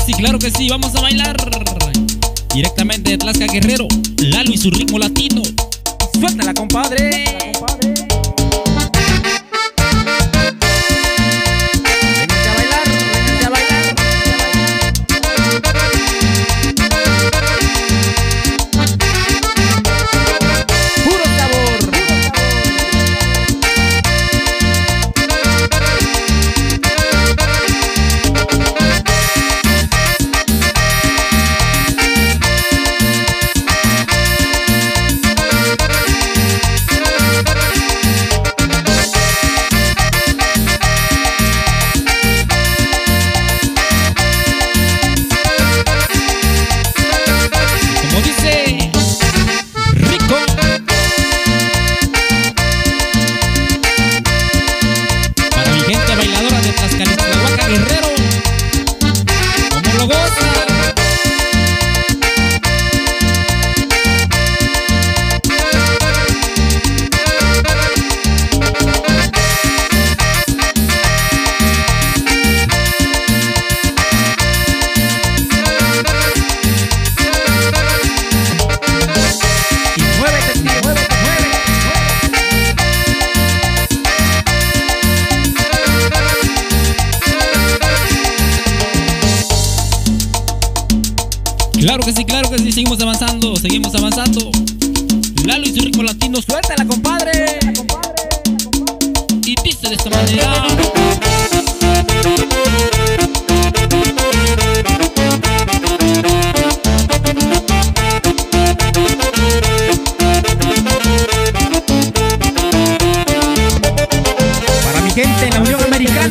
claro que sí, vamos a bailar. Directamente de Tlaxcala, Guerrero, Lalo y su ritmo latino. Suéltala, compadre. Guerrero, como lo goza. Y muévete, tío, muévete, muévete. Claro que sí, seguimos avanzando, seguimos avanzando. Lalo y su ritmo latino, suéltala, compadre. Y dice de esta manera. Para mi gente en la Unión Americana.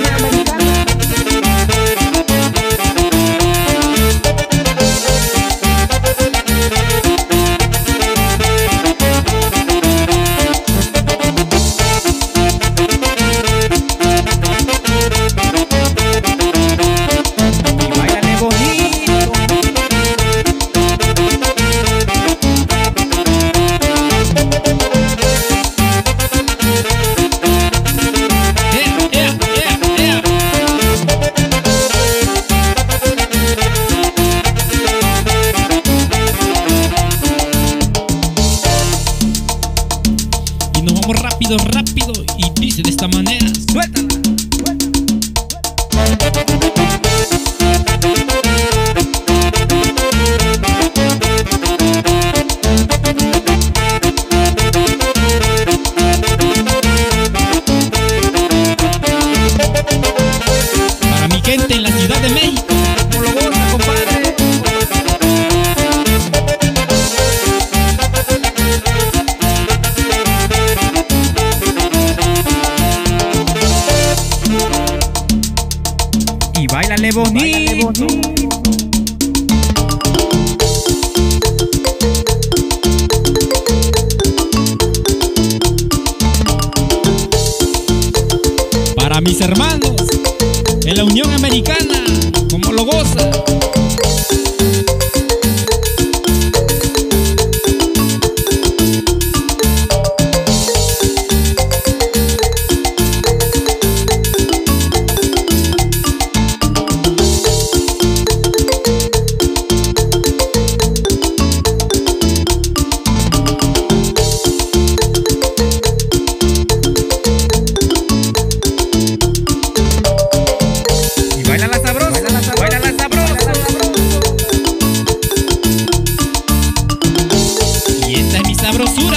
Rápido, rápido, y dice de esta manera. Suéltala. Para mi gente en la Ciudad de México, como lo goza, compadre. Y báilale bonito. Para mis hermanos en la Unión Americana, como lo goza. Sabrosura.